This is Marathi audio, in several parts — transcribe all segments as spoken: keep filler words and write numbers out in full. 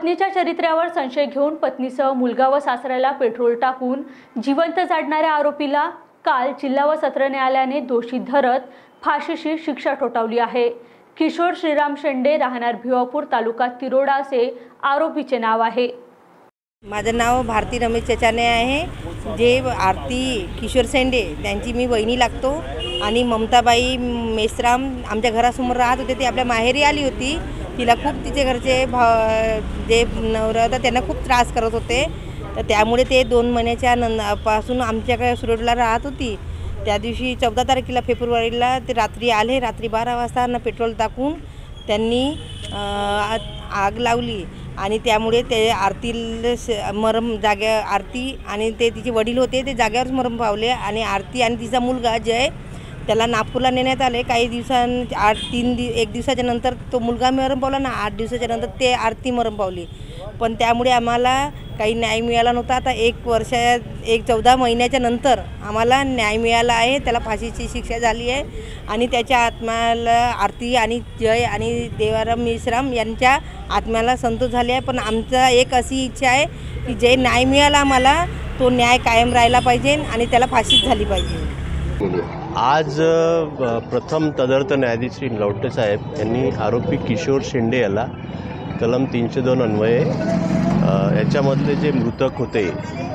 पत्नीच्या चरित्र्यावर संशय घेऊन पत्नीसह मुलगा व सासऱ्याला पेट्रोल टाकून जिवंत जाळणाऱ्या आरोपीला काल जिल्हा व सत्र न्यायालयाने दोषी धरत फाशीची शिक्षा ठोठावली आहे। किशोर श्रीराम शेंडे राहणार भिवापूर तालुका तिरोडा असे आरोपीचे नाव आहे। माझं नाव भारती रमेश चचाने आहे। जे आरती किशोर शेंडे त्यांची मी बहिणी लागतो आणि ममताबाई मेश्राम आमच्या घरासमोर राहत होते। ते आपल्या माहेरी आली होती। तिला खूप तिचे घरचे जे नवरा होता त्यांना खूप त्रास करत होते, तर त्यामुळे ते दोन महिन्याच्या नंतरपासून आमच्याकडे सुरतला राहत होती। त्या दिवशी चौदा तारखेला फेब्रुवारीला ते रात्री आले। रात्री बारा वाजता ना पेट्रोल टाकून त्यांनी आग लावली आणि त्यामुळे ते आरतीला मरम जाग्या आरती आणि ते तिचे वडील होते ते जाग्यावरच मरम पावले आणि आरती आणि तिचा मुलगा जय त्याला नागपूरला नेण्यात आले। काही दिवसां आठ तीन दि एक दिवसाच्या नंतर तो मुलगा मरम पावला ना, आठ दिवसाच्या नंतर ते आरती मरम पावली। पण त्यामुळे आम्हाला काही न्याय मिळाला नव्हता। आता एक वर्षा एक चौदा महिन्याच्या नंतर आम्हाला न्याय मिळाला आहे। त्याला फाशीची शिक्षा झाली आहे आणि त्याच्या आत्म्याला आरती आणि जय आणि देवाराम मेश्राम यांच्या आत्म्याला संतोष झाले आहे। पण आमचा एक अशी इच्छा आहे की जे न्याय मिळाला आम्हाला तो न्याय कायम राहिला पाहिजे आणि त्याला फाशीच झाली पाहिजे। आज प्रथम तदर्थ न्यायाधीश श्री लवटे साहेब यांनी आरोपी किशोर शेंडे याला कलम तीनशे दोन अन्वये याच्यामधले जे मृतक होते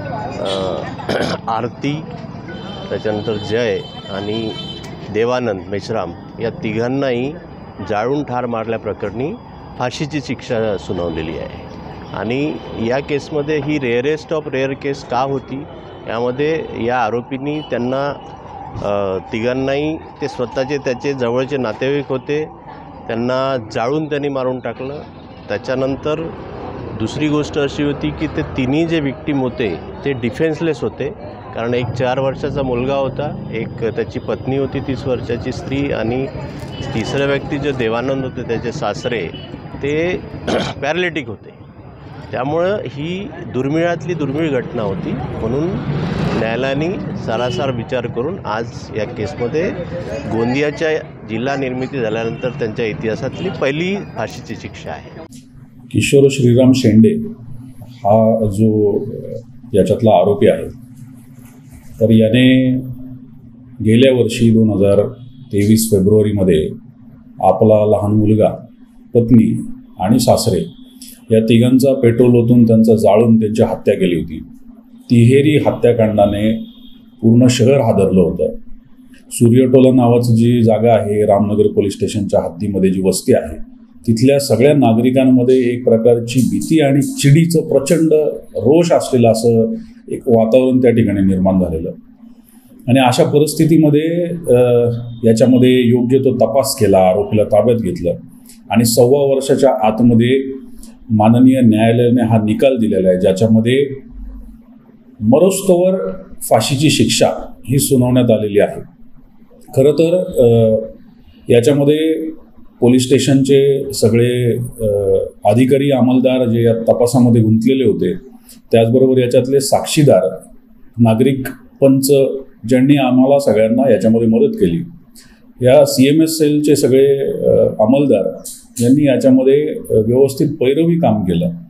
आरती, त्याच्यानंतर जय आणि देवानंद मेश्राम या तिघांनाही जाळून ठार मारल्याप्रकरणी फाशीची शिक्षा सुनावलेली आहे। आणि या केसमध्ये ही रेअरेस्ट ऑफ रेअर केस का होती, यामध्ये या आरोपींनी त्यांना तिघांनाही ते स्वतःचे त्याचे जवळचे नातेवाईक होते त्यांना जाळून त्यांनी मारून टाकलं। त्याच्यानंतर दुसरी गोष्ट अशी होती की ते तिन्ही जे विक्टीम होते ते डिफेन्सलेस होते, कारण एक चार वर्षाचा मुलगा होता, एक त्याची पत्नी होती तीस वर्षाची स्त्री आणि तिसऱ्या व्यक्ती जे देवानंद होते त्याचे सासरे ते पॅरालिटिक होते। त्यामुळं ही दुर्मिळातली दुर्मिळ घटना होती, म्हणून न्यायालयाने सारासार विचार करून आज या केसमध्ये गोंदियाच्या जिल्हा निर्मिती झाल्यानंतर त्यांच्या इतिहासातली पहिली फाशीची शिक्षा आहे। किशोर श्रीराम शेंडे हा जो याच्यातला आरोपी आहे, तर याने गेल्या वर्षी दोन हजार तेवीस फेब्रुवारीमध्ये आपला लहान मुलगा, पत्नी आणि सासरे या तिघांचा पेट्रोल ओतून त्यांचा जाळून त्यांची हत्या केली होती। तिहेरी हत्याकांडाने पूर्ण शहर हादरलं होतं। सूर्यटोला नावाची जी जागा आहे, रामनगर पोलीस स्टेशनच्या हद्दीमध्ये जी वस्ती आहे, तिथल्या सगळ्या नागरिकांमध्ये एक प्रकारची भीती आणि चिडीचं प्रचंड रोष असलेलं असं एक वातावरण त्या ठिकाणी निर्माण झालेलं। आणि अशा परिस्थितीमध्ये याच्यामध्ये योग्य तो तपास केला, आरोपीला ताब्यात घेतलं आणि सव्वा वर्षाच्या आतमध्ये माननीय न्यायालयाने हा निकाल दिलेला आहे, ज्याच्यामध्ये मरोस्तवर फाशीची शिक्षा ही सुनावण्यात आलेली आहे। खरं तर याच्यामध्ये पोलीस स्टेशनचे सगळे अधिकारी अंमलदार जे या तपासामध्ये गुंतलेले होते, त्याचबरोबर याच्यातले साक्षीदार, नागरिक पंच ज्यांनी आम्हाला सगळ्यांना याच्यामध्ये मदत केली, या सी एम एस सेलचे सगळे अंमलदार यांनी याच्यामध्ये व्यवस्थित पैरवी काम केलं।